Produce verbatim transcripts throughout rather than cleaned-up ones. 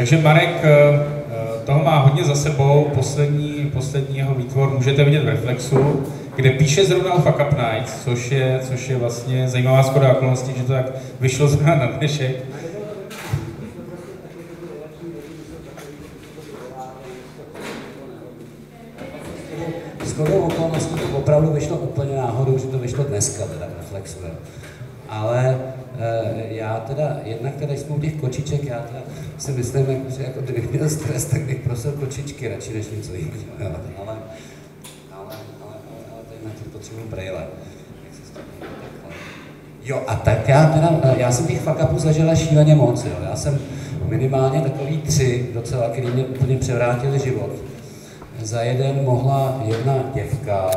Takže Marek toho má hodně za sebou, poslední, poslední jeho výtvor můžete vidět v Reflexu, kde píše zrovna o Fuck Up Nights, což je, což je vlastně zajímavá shoda okolností, že to tak vyšlo zrovna na dnešek. Shodou okolností to opravdu vyšlo úplně náhodou, že to vyšlo dneska teda v Reflexu. Ale e, já teda, jednak teda jsme u těch kočiček, já teda si myslím, že jako kdybych měl stres, tak bych prosil kočičky radši než něco jiného. Ale, ale, ale, ale, ale tady na to potřebuji brejle. Jo, a tak já teda, já jsem těch fuck upů zažila šíleně moc, jo. Já jsem minimálně takový tři docela, který mě úplně převrátili život. Za jeden mohla jedna děvka,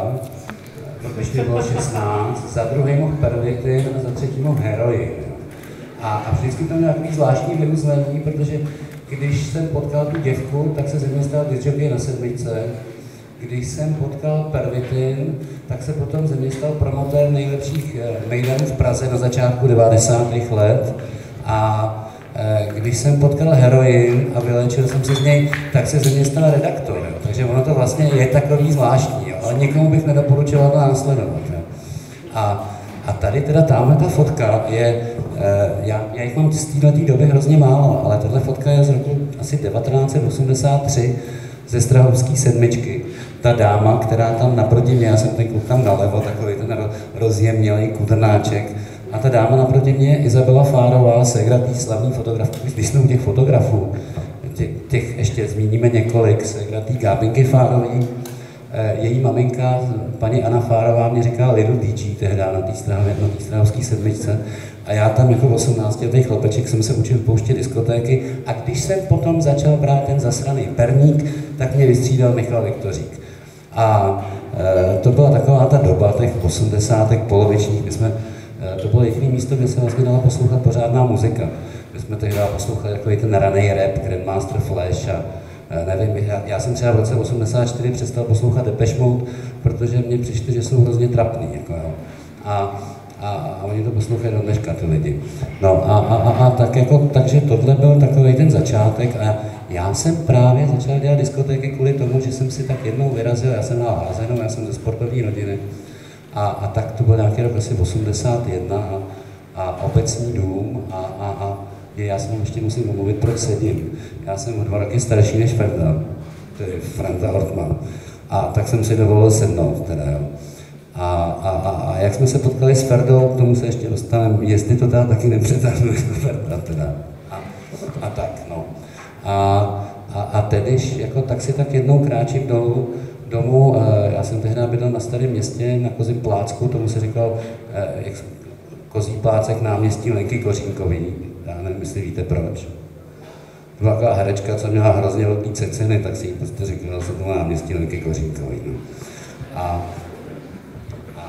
když mě bylo šestnáct, za druhý mohl pervitin a za třetí mohl heroin. A, a vždycky to mělo takový zvláštní vyrůzlení, protože když jsem potkal tu děvku, tak se ze mě stal disjockey na sedmičce. Když jsem potkal pervitin, tak se potom ze mě stal promotér nejlepších mejdanů v Praze na začátku devadesátých let. A když jsem potkal heroin a vylečil jsem se z něj, tak se ze mě stal redaktor. Jo. Takže ono to vlastně je takový zvláštní, jo. Ale nikomu bych nedoporučoval to následovat. Jo. A, a tady teda tamhle ta fotka je, já, já jich mám z této doby hrozně málo, ale tahle fotka je z roku asi devatenáct set osmdesát tři ze Strahovské sedmičky. Ta dáma, která tam naproti mě, já jsem ten kluk tam nalevo, takový ten rozjemnělý kudrnáček. A ta dáma naproti mě je Izabela Fárová, ségra tý slavný fotografů. Když jsme u těch fotografů, těch, těch ještě zmíníme několik, ségra tý Gábinky Fárový. Její maminka, paní Anna Fárová, mě říkala Little D G tehdy na té Strahovské sedmičce. A já tam jako osmnáctiletý chlapeček jsem se učil pouštět diskotéky. A když jsem potom začal brát ten zasraný perník, tak mě vystřídal Michal Viktořík. A e, to byla taková ta doba těch osmdesátek polovičních, kdy jsme to bylo jediné místo, kde se vlastně dala poslouchat pořádná muzika. My jsme tehdy poslouchali takový ten raný rap, Grandmaster Flash a nevím, já, já jsem třeba v roce osmdesát čtyři přestal poslouchat Depeche Mode, protože mně přišlo, že jsou hrozně trapný. Jako, jo. A, a, a oni to poslouchají do dneška, ty lidi. No a, a, a, a tak jako, takže tohle byl takový ten začátek a já jsem právě začal dělat diskotéky kvůli tomu, že jsem si tak jednou vyrazil, já jsem hrál házenou, já jsem ze sportovní rodiny. A, a tak to byl nějaký rok asi osmdesát jedna a, a obecní dům a, a, a je, já jsem ještě musím omluvit, proč sedím. Já jsem o dva roky starší než Franta, to je Franta Hortman. A tak jsem si dovolil sednout teda, jo. A, a, a, a jak jsme se potkali s Ferdou, k tomu se ještě dostaneme, jestli to teda taky nepřetáhnu jako Ferda teda. A, a tak, no. A, a, a tedy, jako tak si tak jednou kráčím dolů, domů, já jsem tehdy bydlel na Starém Městě, na Kozím Plácku, tomu se říkal jak, Kozí Plácek náměstí Lenky Kořínkový. Já nevím, jestli víte proč. To byla taková herečka, co měla hrozně velký ceciny, tak si jí prostě říkal, že to náměstí Lenky Kořínkový. No. A, a,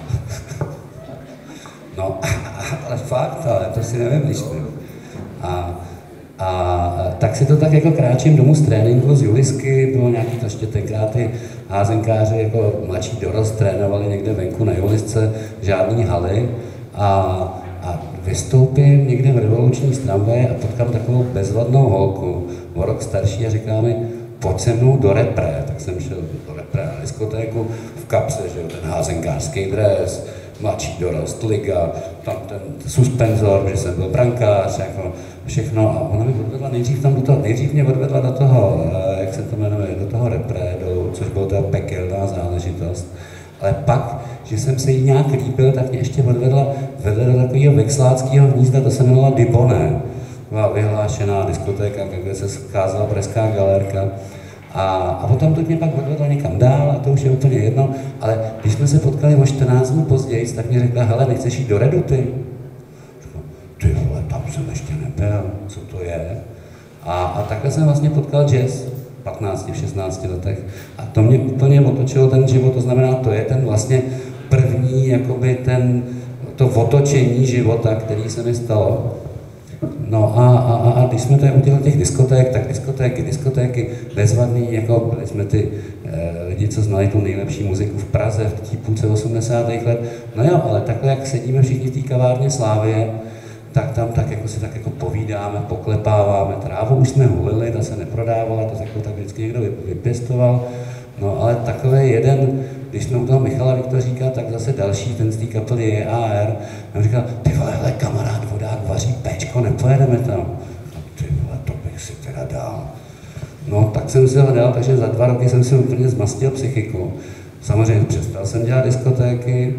no, ale fakt, ale to si nevymýšlím. A, A tak si to tak jako kráčím domů z tréninku, z Julisky, bylo nějaký to ještě tenkrát ty házenkáři jako mladší dorost trénovali někde venku na Julisce, žádný haly a, a vystoupím někde v revoluční tramvaje a potkám takovou bezvadnou holku, o rok starší a říká mi, pojď se mnou do repre, tak jsem šel do repre na diskotéku, v kapse, že jo, ten házenkářský dres, mladší dorost, liga, tam ten suspenzor, že jsem byl brankář, jako všechno. A ona mi odvedla nejdřív tam do toho, nejdřív mě odvedla do toho, jak se to jmenuje, do toho repre, do, což byla ta pekelná záležitost. Ale pak, že jsem se jí nějak líbil, tak mě ještě odvedla, vedla do takového vexláckého hnízda, to se jmenovala Dibone. Byla vyhlášená diskotéka, kde se scházela Pražská galérka. A, a potom to mě pak odvedla někam dál a to už je úplně jedno, ale když jsme se potkali o čtrnáct dnů později, tak mi řekla, hele, nechceš jít do Reduty? Říkala, ty vole, tam jsem ještě nebyl, co to je? A, a takhle jsem vlastně potkal jazz v patnácti, v šestnácti letech a to mě úplně otočilo ten život, to znamená, to je ten vlastně první, jakoby ten, to otočení života, který se mi stalo. No a, a, a když jsme tady udělali těch diskoték, tak diskotéky, diskotéky, bezvadný, jako byli jsme ty e, lidi, co znali tu nejlepší muziku v Praze v té půlce osmdesátých let. No jo, ale takhle, jak sedíme všichni v té kavárně Slávie, tak tam tak jako si tak jako povídáme, poklepáváme, trávu už jsme hulili, ta se neprodávala, to jako tak vždycky někdo vypěstoval. No ale takový jeden, když jsme u toho Michala Viktoříka, tak zase další, ten z té kapely J A R, a on říkal, ty vole, hele, kamarád vodák vaří péčko, nepojedeme tam. No ty vole, to bych si teda dal. No tak jsem si ho dal, takže za dva roky jsem si úplně zmastil psychiku. Samozřejmě přestal jsem dělat diskotéky,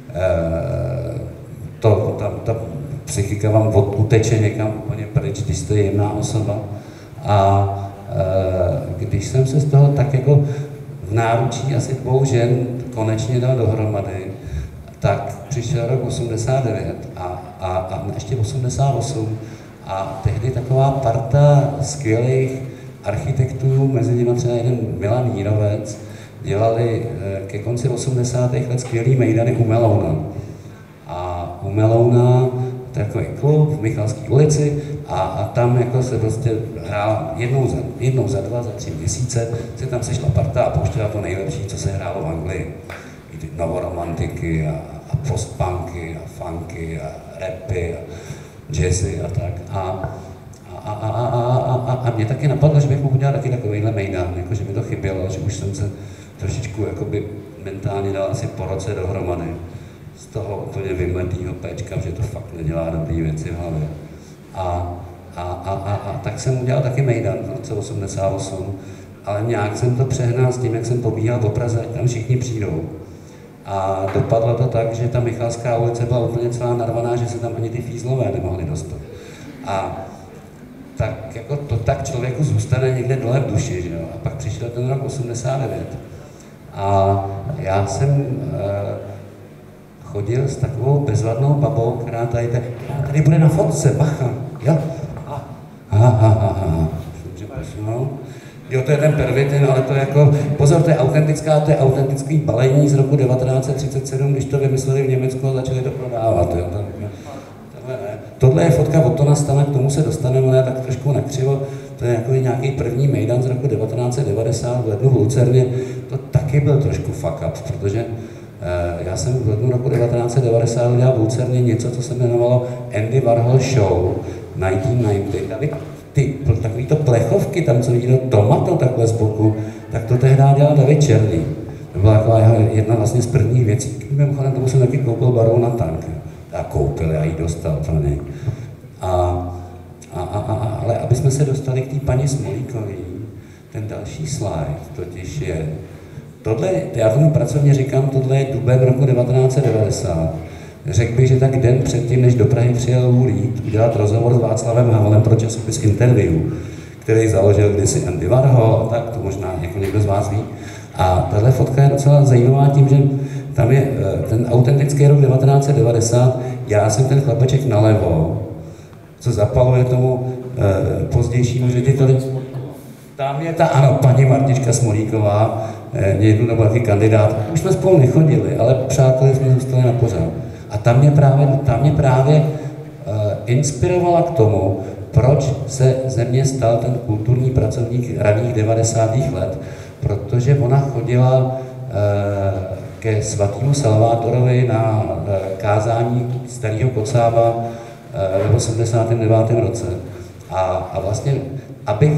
e, to, ta, ta psychika vám uteče někam úplně pryč, když jste jemná osoba. A e, když jsem se z toho tak jako v náručí asi dvou žen konečně dal dohromady, tak přišel rok osmdesát devět a, a, a ještě osmdesát osm a tehdy taková parta skvělých architektů, mezi nimi třeba jeden Milan Jírovec, dělali ke konci osmdesátých let skvělý mejdany u Melouna. A u Melouna, to je takový klub v Michalské ulici a, a tam jako se prostě hrál jednou za, jednou za dva, za tři měsíce, se tam sešla parta a pouštěla to nejlepší, co se hrálo v Anglii. I ty novoromantiky a, a postpunky a funky a rapy a jazzy a tak. A, a, a, a, a, a, a mě taky napadlo, že bych mohl udělat taky takovýhle mejdan, jako že mi to chybělo, že už jsem se trošičku jakoby mentálně dal asi po roce dohromady. Z toho úplně vymletýho péčka, že to fakt nedělá dobrý věci v hlavě. A, a, a, a, a tak jsem udělal taky mejdan v roce osmdesát osm, ale nějak jsem to přehnal s tím, jak jsem pobíhal po Praze, tam všichni přijdou. A dopadlo to tak, že ta Michalská ulice byla úplně celá narvaná, že se tam ani ty fízlové nemohli dostat. A tak jako to tak člověku zůstane někde dole v duši, že jo. A pak přišel ten rok osmdesát devět. A já jsem e, chodil s takovou bezvadnou babou, která tady, tady, tady bude na fotce, bacha, jo. Aha, aha, aha. Jo, to je ten pervitin, ale to je jako, pozor, to je autentická, to je autentický balení z roku devatenáct set třicet sedm, když to vymysleli v Německu a začali to prodávat, jo. Tohle, ne. Tohle je fotka od Tona Stana, k tomu se dostaneme, ale tak trošku nakřivo. To je jako nějaký první mejdan z roku devatenáct set devadesát v lednu v Lucerně. To taky byl trošku fuck up, protože eh, já jsem v lednu roku devatenáct set devadesát udělal v Lucerně něco, co se jmenovalo Andy Warhol Show devatenáct set devadesát. Ty, takový to plechovky, tam co vidíte tomato takhle z boku, tak to tehdy dělal David Černý. To byla taková jedna vlastně z prvních věcí. Mimochodem tomu jsem taky koupil barvu na tank. Já koupil, já ji dostal, to ne. A, a, a, a, ale aby jsme se dostali k té paní Smolíkové, ten další slide totiž je, tohle, já tomu pracovně říkám, tohle je duben roku devatenáct set devadesát. Řekl bych, že tak den předtím, než do Prahy přijel Lulít udělat rozhovor s Václavem Havlem pro časopis Interview, který založil kdysi Andy Warhol, a tak, to možná jako někdo z vás ví. A tahle fotka je docela zajímavá tím, že tam je ten autentický rok devatenáct set devadesát, já jsem ten chlapeček nalevo, co zapaluje tomu eh, pozdějšímu řediteli. Tam je ta, ano, paní Martička Smolíková, eh, jednu nebo taky kandidát. Už jsme spolu nechodili, ale přátelé jsme zůstali na pořád. A tam mě právě, tam mě právě uh, inspirovala k tomu, proč se ze mě stal ten kulturní pracovník raných devadesátých let, protože ona chodila uh, ke svatému Salvátorovi na uh, kázání starého Kocába uh, v osmdesátém devátém roce. A, a vlastně, abych,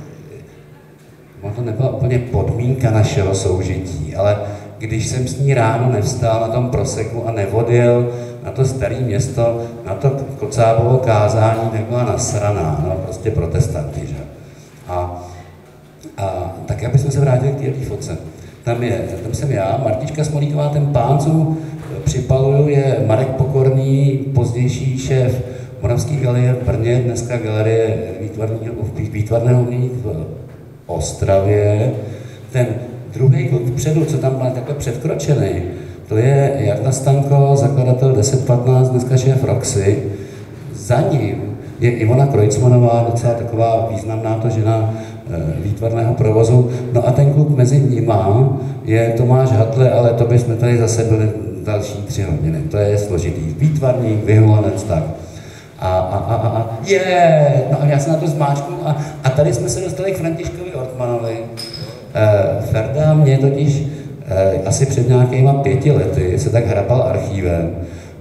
to nebyla úplně podmínka našeho soužití, ale když jsem s ní ráno nevstál na tom proseku a neodjel na to staré město, na to Kocábovo kázání, tak byla nasraná, no, prostě protestanti, že? A, a tak abychom se vrátili k této fotce. Tam, je, tam jsem já, Martička Smolíková, ten pán, co mu připaluju, je Marek Pokorný, pozdější šéf Moravské galerie v Brně, dneska galerie výtvarného umění v Ostravě. Ten druhý kluk vpředu, co tam byl takhle předkročený, to je Jarda Stanko, zakladatel deset patnáct, dneska šéf Roxy. Za ním je Ivona Krojcmanová, docela taková významná to žena e, výtvarného provozu. No a ten kluk mezi nima je Tomáš Hadle, ale to bychom tady zase byli další tři hodiny. To je složitý. Výtvarník, vyhulanec, tak. A, a, a, a, a je, no a já se na to zmáčknu a, a tady jsme se dostali k Františkovi Ortmanovi. E, Ferda mě totiž e, asi před nějakýma pěti lety se tak hrabal archívem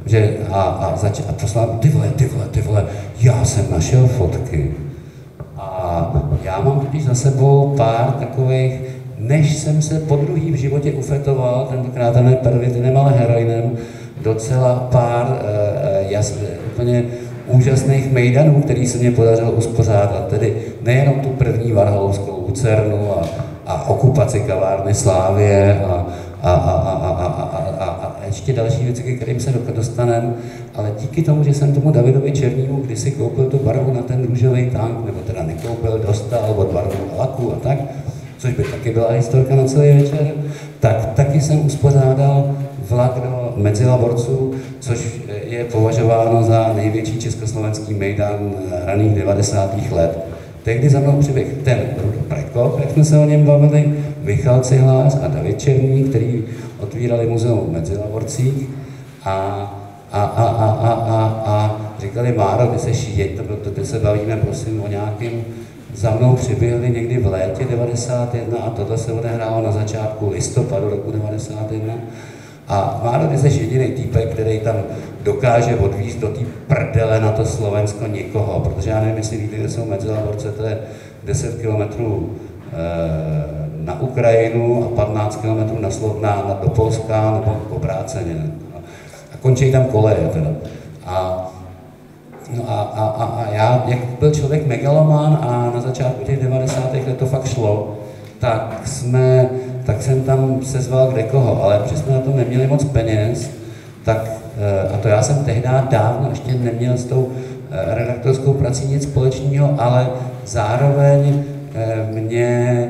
že a, a, zač, a poslal, ty vole, ty vole, ty vole, já jsem našel fotky. A já mám totiž za sebou pár takových, než jsem se po druhý v životě ufetoval, tentokrát ne pervitinem, ale heroinem, docela pár e, jasně, úplně úžasných mejdanů, který se mě podařilo uspořádat, tedy nejenom tu první varholovskou lucernu a, a okupaci kavárny Slávie a, a, a, a, a, a, a, a, a ještě další věci, ke kterým se dostaneme, ale díky tomu, že jsem tomu Davidovi Černímu kdysi koupil tu barvu na ten růžový tank, nebo teda nekoupil, dostal od barvu a laku a tak, což by taky byla historka na celý večer, tak taky jsem uspořádal vlak do Mezilaborců, což je považováno za největší československý mejdan raných devadesátých let. Tehdy za mnou přiběh ten Rudo Prekop, jak jsme se o něm bavili, Michal Cihlář a David Černý, který otvírali muzeum v Mezilaborcích a, a, a, a, a, a, a říkali, Máro, ty se šíjeď, to, to, ty se bavíme prosím o nějakým. Za mnou přiběhli někdy v létě devadesát jedna a tohle se odehrálo na začátku listopadu roku devadesát jedna. A Máro, ty jsi jediný týpek, který tam dokáže odvízt do té prdele na to Slovensko někoho, protože já nevím, jestli víte, kde jsou Mezilaborce, to je deset kilometrů e, na Ukrajinu a patnáct kilometrů na, Slo- na, na do Polska nebo obráceně. A končí tam koleje teda. A No a, a, a, a já, jak byl člověk megalomán a na začátku těch devadesátých let to fakt šlo, tak jsme, tak jsem tam sezval kdekoho, ale protože jsme na tom neměli moc peněz, tak, a to já jsem tehdy dávno ještě neměl s tou redaktorskou prací nic společného, ale zároveň mě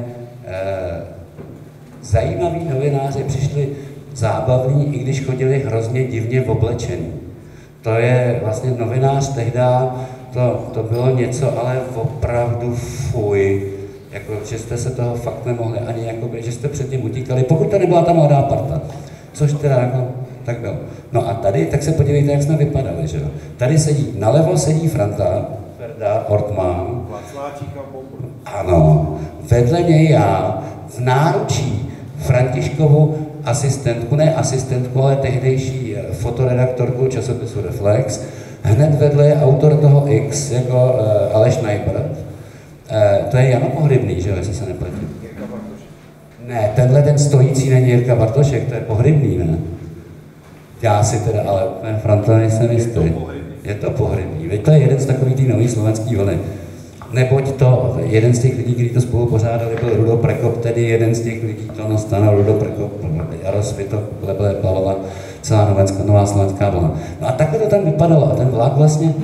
zajímaví novináři přišli zábavní, i když chodili hrozně divně oblečení. To je vlastně novinář tehda, to, to bylo něco, ale opravdu fuj, jako, že jste se toho fakt nemohli ani, jakoby, že jste předtím utíkali, pokud to nebyla ta mladá parta, což teda jako, tak bylo. No a tady, tak se podívejte, jak jsme vypadali, že jo. Tady sedí, nalevo sedí Franta, Ferda, Ortman. Ano, vedle něj já, v náručí Františkovu asistentku, ne asistentku, ale tehdejší fotoredaktorku časopisu Reflex. Hned vedle je autor toho X, jako uh, Aleš Najbr. Uh, to je Jano Pohrybný, že jo, jestli se nepletu. Ne, tenhle ten stojící není Jirka Bartošek, to je Pohrybný, ne? Já si teda, ale ne, Franta nejsem jistý. Je to Pohrybný. To je jeden z takových tý nový slovenský vlny. Neboť to, jeden z těch lidí, kteří to spolu pořádali, byl Rudo Prekop, tedy jeden z těch lidí, to nastane Rudo Prekop, Jaro Svitok, Leble, plavala celá novenská, nová slovenská vlna. No a takhle to tam vypadalo a ten vlak vlastně,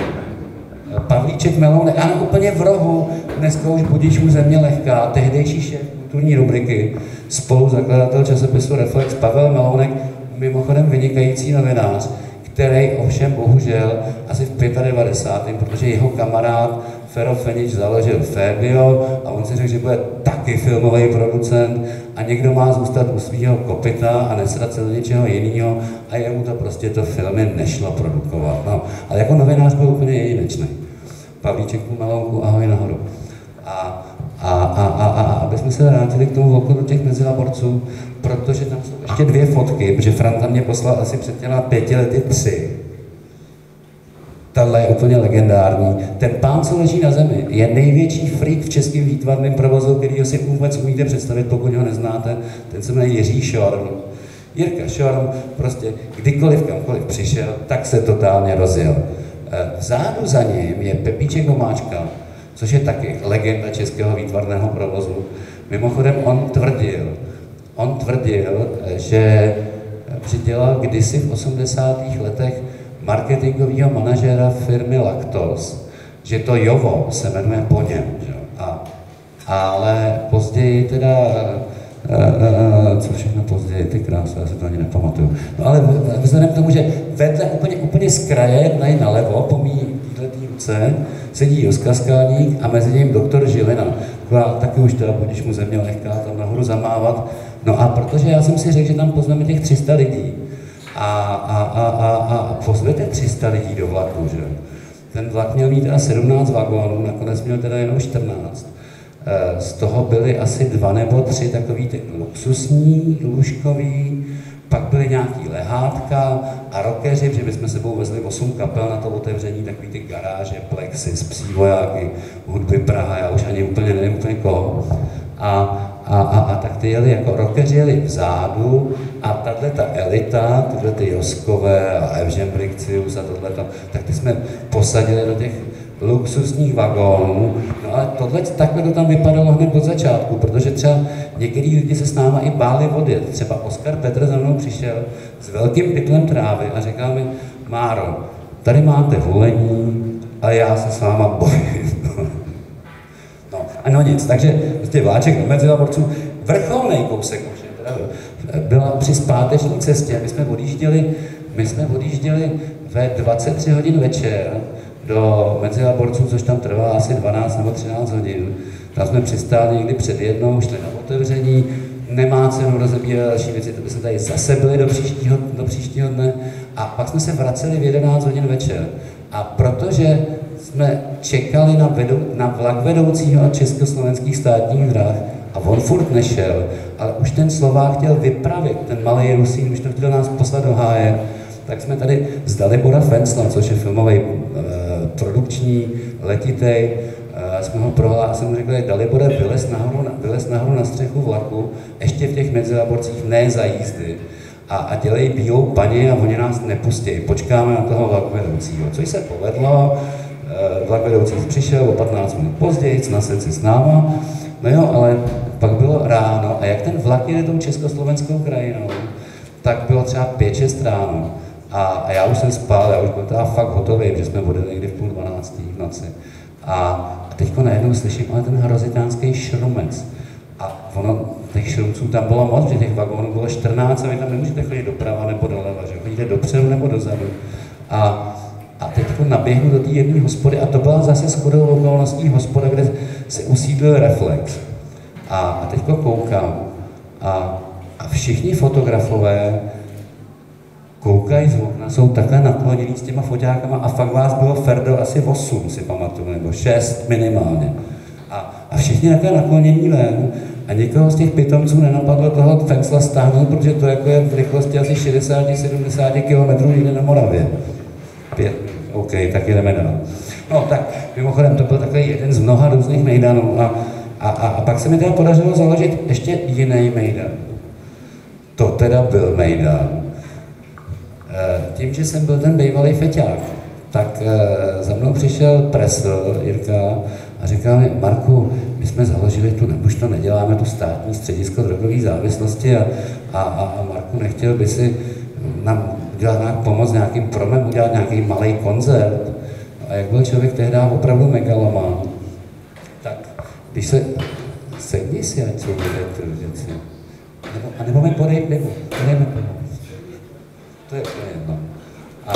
Pavlíček Melounek, ano, úplně v rohu, dneska už budíš mu země lehká, tehdejší šéf kulturní rubriky, spoluzakladatel časopisu Reflex Pavel Melounek, mimochodem vynikající novinář, který ovšem bohužel asi v devadesátém pátém protože jeho kamarád Fero Fenič založil Fabio a on si řekl, že bude taky filmový producent a někdo má zůstat u svého kopyta a nesrat se do něčeho jiného a jemu to prostě to filmy nešlo produkovat. No, ale jako novinář byl úplně jedinečný. Pavlíček Melounku, ahoj nahoru. A, a, a, a, a aby jsme se vrátili k tomu okolo těch Mezilaborců, protože tam jsou ještě dvě fotky, protože Franta mě poslal asi před těma pěti lety tři. Tahle je úplně legendární. Ten pán, co leží na zemi, je největší freak v českém výtvarném provozu, kterýho si vůbec umíte představit, pokud ho neznáte. Ten se jmenuje Jiří Šorm. Jirka Šorm prostě kdykoliv kamkoliv přišel, tak se totálně rozjel. Vzadu za ním je Pepíček Vomáčka, což je taky legenda českého výtvarného provozu. Mimochodem on tvrdil, on tvrdil, že přidělal kdysi v osmdesátých letech marketingového manažera firmy Lactos, že to Jovo se jmenuje po něm. Že? A, ale později teda, uh, uh, co všechno později, ty krásy, já si to ani nepamatuju. No ale vzhledem k tomu, že vedle úplně, úplně z kraje, tady nalevo, pomíjí této ruce, sedí Joska Skalník a mezi ním doktor Žilina. Taková, taky už teda, když mu země lehká tam nahoru zamávat. No a protože já jsem si řekl, že tam pozveme těch tři sta lidí, A, a, a, a, a pozvete tři sta lidí do vlaku, že? Ten vlak měl mít teda sedmnáct vagónů, nakonec měl teda jenom čtrnáct. Z toho byly asi dva nebo tři takový ty luxusní, lůžkový, pak byly nějaký lehátka a rockeři, protože my jsme sebou vezli osm kapel na to otevření, takový ty garáže, Plexis, Psí vojáky, Hudby Praha, já už ani úplně nevím úplně koho. A, a, a, a tak ty jeli jako rockeři jeli vzadu a tahle ta elita, tyhle ty Joskové a Evžen Briccius a tohleto, tak ty jsme posadili do těch luxusních vagónů, no ale tohle, takhle to tam vypadalo hned od začátku, protože třeba některý lidi se s náma i báli odjet. Třeba Oskar Petr za mnou přišel s velkým pytlem trávy a říkal mi, Máro, tady máte volení a já se s váma bojím. No a no nic, takže prostě vláček do Mezilaborců, vrcholný kousek už teda byla při zpáteční cestě, my jsme odjížděli, my jsme odjížděli ve dvacet tři hodin večer do Mezilaborců, což tam trvá asi dvanáct nebo třináct hodin. Tam jsme přistáli někdy před jednou, šli na otevření, nemá cenu rozebírat další věci, to by se tady zase byli do příštího, do příštího dne a pak jsme se vraceli v jedenáct hodin večer. A protože jsme čekali na, vedou, na vlak vedoucího československých státních drah a on furt nešel, ale už ten Slovák chtěl vypravit, ten malý Rusín, už to chtěl nás poslat do háje, tak jsme tady z Dalibora Fencla, což je filmový e, produkční, letitej, e, jsme ho prohlásili, jsem mu řekl, Dalibore, vylez nahoru, vylez nahoru na střechu vlaku, ještě v těch Mezilaborcích, ne za jízdy. A, a dělej bílou paní a oni nás nepustí, počkáme na toho vlakvedoucího, což se povedlo, e, vlakvedoucí přišel o patnáct minut později, nasedl si s náma, no jo, ale pak bylo ráno a jak ten vlak jede tou československou krajinou, tak bylo třeba pět šest ráno. A, a já už jsem spal, já už byl teda fakt hotový, že jsme odjeli někdy v půl dvanáctý v noci. A, a teďko najednou slyším, ale ten hrozitánský šrumec. A ono, těch šrumců tam bylo moc, že těch vagónů bylo čtrnáct a vy tam nemůžete chodit doprava nebo doleva, že chodíte dopředu nebo dozadu. A, a teďko naběhnu do té jedné hospody a to byla zase shodou okolností hospoda, kde se usídlil Reflex. A, a teďko koukám a, a všichni fotografové koukají z okna, jsou takhle naklonění s těma foťákama a fakt vás bylo Ferdo asi osm, si pamatuju, nebo šest minimálně. A, a všichni takhle naklonění ven a nikoho z těch pitomců nenapadlo toho Fencla stáhnout, protože to jako je v rychlosti asi šedesát až sedmdesát kilometrů někde na Moravě. Pět, OK, tak jdeme dál. No tak, mimochodem, to byl takový jeden z mnoha různých mejdanů a, a, a, a pak se mi teda podařilo založit ještě jiný mejdan. To teda byl mejdan. Tím, že jsem byl ten bývalý feťák, tak e, za mnou přišel Presl, Jirka, a říkal mi, Marku, my jsme založili tu, už to neděláme, tu státní středisko drogové závislosti a, a, a Marku, nechtěl by si nám udělat nějak pomoc nějakým promem, udělat nějaký malý koncert. A jak byl člověk tehdy opravdu megaloman, tak když se, sedni si, ať jsou lidé ty věci. Nebo, a nebo mi podej pivo, podej mi pivo. To je úplně jedno. A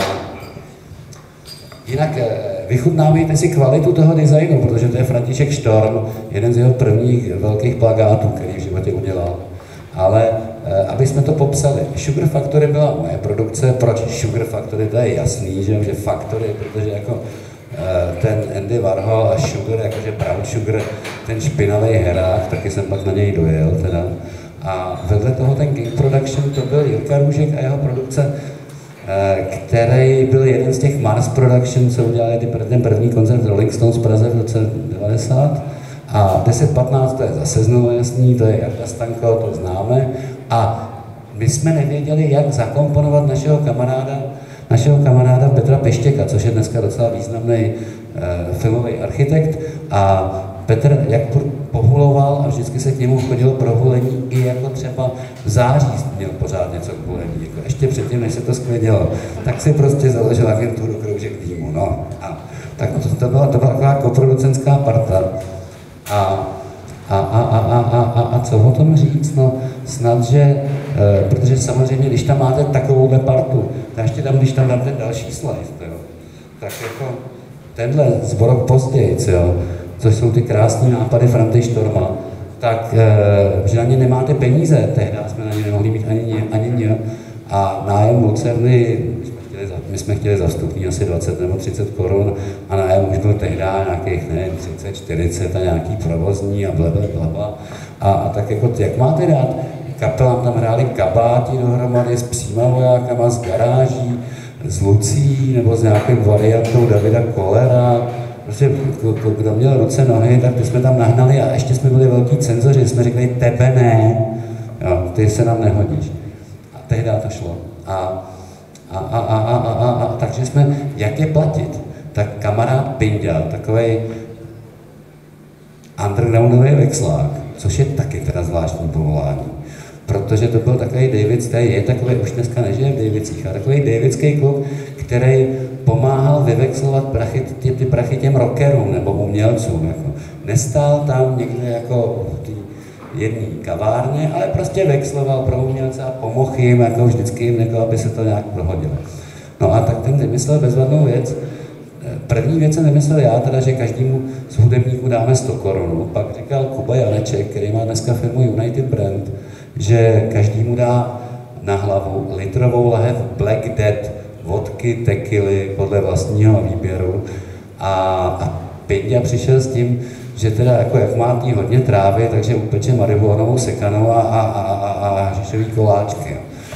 jinak vychutnávejte si kvalitu toho designu, protože to je František Štorm, jeden z jeho prvních velkých plakátů, který v životě udělal. Ale aby jsme to popsali, Sugar Factory byla moje produkce, proč Sugar Factory, to je jasný, že, že Factory, protože jako ten Andy Warhol a Sugar, jakože Brown Sugar, ten špinavý herák, taky jsem pak na něj dojel teda. A vedle toho ten King Production, to byl Jirka Růžek a jeho produkce, který byl jeden z těch Mars Production, co udělali ten první koncert Rolling Stones v Praze v roce devadesát. A deset patnáct to je zase znovu jasný, to je Jarda Stanko, to známe. A my jsme nevěděli, jak zakomponovat našeho kamaráda, našeho kamaráda Petra Peštěka, což je dneska docela významný uh, filmový architekt. A Petr jak pohuloval a vždycky se k němu chodilo pro hulení, i jako třeba v září měl pořád něco k hulení, jako ještě předtím, než se to sklidilo, tak si prostě založil agenturu Kroužek dýmu, no. A tak to, to, byla, to byla taková koproducentská parta. A, a, a, a, a, a, a co o tom říct? No, snad, že, e, protože samozřejmě, když tam máte takovouhle partu, tak ještě tam, když tam dáte další slide, jo, tak jako tenhle zborok později, jo, což jsou ty krásné nápady Franty Štorma, tak e, že na ně nemáte peníze, tehdy jsme na ně nemohli mít ani ani ně, a nájem Lucerny, my jsme chtěli za vstupní asi dvacet nebo třicet korun a nájem už byl tehdy nějakých, nevím, třicet, čtyřicet a nějaký provozní a blablabla. A, a tak jako, jak máte dát kapelám tam hráli kabáti dohromady s příma vojákama, z garáží, s Lucí nebo s nějakým variantou Davida Kollera. Prostě kdo měl ruce, nohy, tak ty jsme tam nahnali a ještě jsme byli velký cenzoři, jsme řekli, tebe ne, jo, ty se nám nehodíš. A tehdy to šlo. A, a, a, a, a, a, a, takže jsme, jak je platit? Tak kamarád Pinďa, takovej undergroundový vexlák, což je taky teda zvláštní povolání. Protože to byl takový David, který je takový, už dneska nežije v Davidcích, ale takový davidský kluk, který pomáhal vyvexlovat prachy, ty, ty prachy těm rockerům nebo umělcům. Jako. Nestál tam někde jako v té jedné kavárně, ale prostě vexloval pro umělce a pomohl jim, jako vždycky jim, jako, aby se to nějak prohodilo. No a tak ten vymyslel bezvadnou věc. První věc jsem vymyslel já, teda, že každému z hudebníků dáme sto korun. Pak říkal Kuba Janeček, který má dneska firmu United Brand, že každému dá na hlavu litrovou lahev Black Death, vodky, tekily podle vlastního výběru. A, a Pinďa přišel s tím, že teda jako jak má tý hodně trávy, takže upeče marihuanovou sekanou a, a, a, a, a žišový koláčky.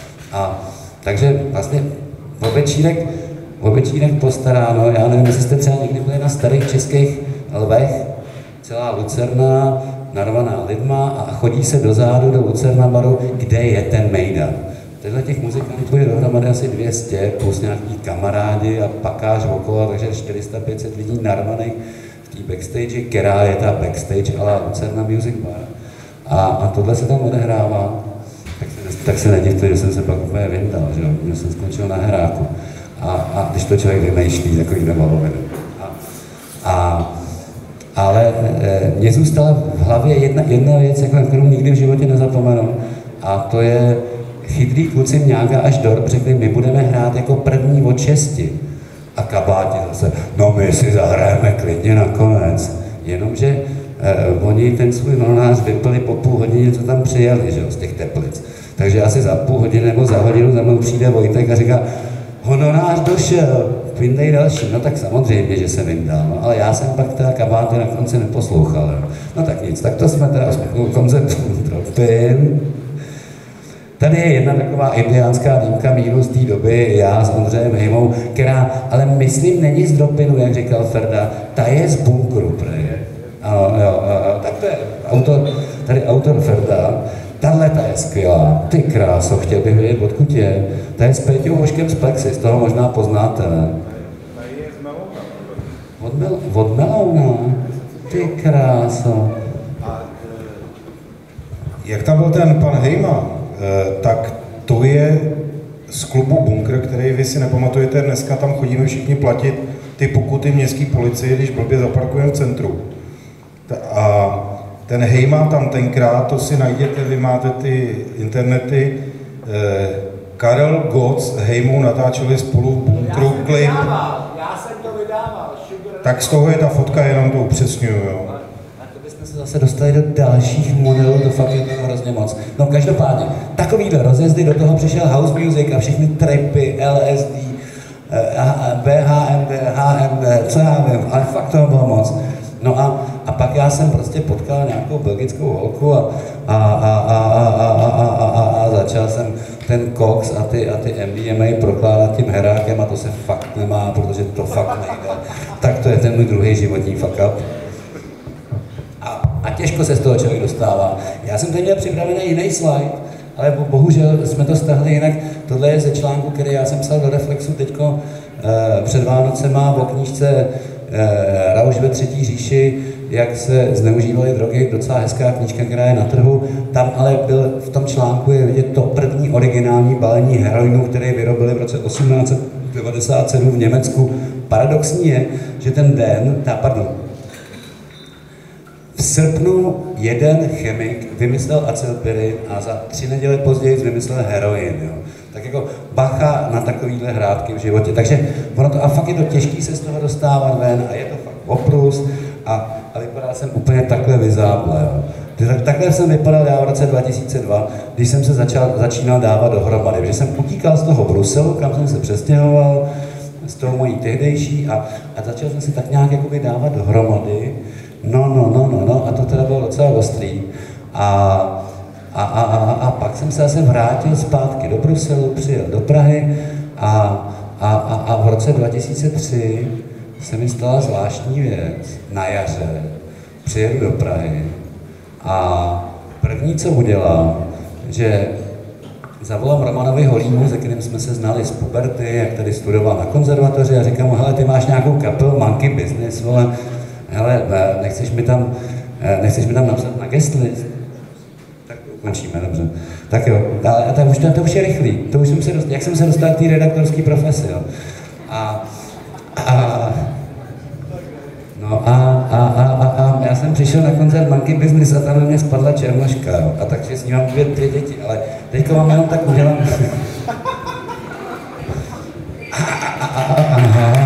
A takže vlastně o večírek, o večírek postaráno, já nevím, jestli jste třeba někdy byli na starých českých lvech, celá Lucerna, narvaná lidma a chodí se dozadu do Lucerna baru, kde je ten mejdan. Tenhle těch muzikantů je dohromady asi dvě stě, plus nějaký kamarádi a pakáž okolo, takže čtyři sta pět set lidí narvaných v té backstage, která je ta backstage ala Lucerna Music Bar. A, a tohle se tam odehrává. Tak se, tak se nedivte, že jsem se pak úplně vyndal, že, že jsem skončil na hráku. A, a když to člověk vymýšlí, takový nebaloviny. A, a ale e, mně zůstala v hlavě jedna, jedna věc, jako, kterou nikdy v životě nezapomenu. A to je, chytrý kluci Mňága až Dorb řekli, my budeme hrát jako první od šesti. A kabáti zase, no my si zahrajeme klidně nakonec. Jenomže e, oni ten svůj nonář vypili po půl hodině, co tam přijeli, že jo, z těch Teplic. Takže asi za půl hodiny nebo za hodinu za mnou přijde Vojtek a říká, honorář došel, vyndej další. No tak samozřejmě, že se vyndal, no, ale já jsem pak teda kabáty na konci neposlouchal. Jo. No tak nic, tak to jsme teda konceptu tropin. Tady je jedna taková indiánská dýmka míru z té doby, já s Ondřejem Hejmou, která, ale myslím, není z Dropinu, jak říkal Ferda, ta je z bunkru, prej. Ano, jo, jo, tak to je autor, tady autor Ferda. Tahle ta je skvělá, ty kráso, chtěl bych vědět, odkud je. Ta je s Péťou Hoškem z Plexi, z toho možná poznáte, ne? Tady je z Melouna. Od, Mel, od Melouna? Ty kráso. A jak tam byl ten pan Hejma, tak to je z klubu Bunkr, který vy si nepamatujete, dneska tam chodíme všichni platit ty pokuty městské policie, když blbě zaparkujeme v centru. A ten Hejma tam tenkrát, to si najděte, vy máte ty internety, eh, Karel Gott s Hejmou natáčeli spolu v Bunkru klip. Já jsem to vydával. Tak z toho je ta fotka, jenom to upřesňuju, jo. A to bychom se zase dostali do dalších modelů, to fakt je to hrozně moc. No každopádně, takovýhle rozjezdy, do toho přišel house music a všechny tripy, L S D, B H M D, H M D, co já vím, ale fakt toho bylo moc. No a, a pak já jsem prostě potkal nějakou belgickou holku a, a, a, a, a, a, a, a, a, a začal jsem ten Cox a ty, a ty M D M A prokládat tím herákem a to se fakt nemá, protože to fakt nejde. Tak to je ten můj druhý životní fuck up. A, a těžko se z toho člověk dostává. Já jsem tady měl připravený jiný slide, ale bohužel jsme to stahli jinak. Tohle je ze článku, který já jsem psal do Reflexu teďko eh, před Vánocema o knížce eh, Rauš ve třetí říši, jak se zneužívaly drogy, docela hezká knížka, která je na trhu. Tam ale byl v tom článku je vidět to první originální balení heroinu, které vyrobili v roce osmnáct set devadesát sedm v Německu. Paradoxní je, že ten den, ta, pardon, v srpnu jeden chemik vymyslel acylpirin a za tři neděle později vymyslel heroin. Jo. Tak jako bacha na takovýhle hrátky v životě. Takže ono to, a fakt je to těžký se z toho dostávat ven a je to fakt oprus a, a vypadá jsem úplně takhle vyzáble. Jo. Tak, takhle jsem vypadal já v roce dva tisíce dva, když jsem se začal, začínal dávat dohromady. Že jsem utíkal z toho Bruselu, kam jsem se přestěhoval, z toho mojí tehdejší a, a začal jsem si tak nějak jakoby dávat dohromady. No, no, no, no, no, a to teda bylo docela ostrý. A A, a, a, a pak jsem se zase vrátil zpátky do Bruselu, přijel do Prahy a, a, a, a v roce dva tisíce tři se mi stala zvláštní věc. Na jaře přijedu do Prahy a první, co udělám, že zavolám Romanovi Holímu, se kterým jsme se znali z puberty, jak tady studoval na konzervatoři, a říkám mu, hele, ty máš nějakou kapelu Monkey Business, vole, hele, nechceš mi tam, nechceš mi tam napsat na guest list? Tak to ukončíme, dobře. Tak jo, ale a to, už, to, to už je rychlý, to už jsem se dostal, jak jsem se dostal k té redaktorské profesi, jo. A, a, no a, a, a, a, a já jsem přišel na koncert Monkey Business a tam ve mě spadla černoška, jo. A takže s ní mám dvě, dvě děti, ale teďka vám jenom tak udělám. Aha.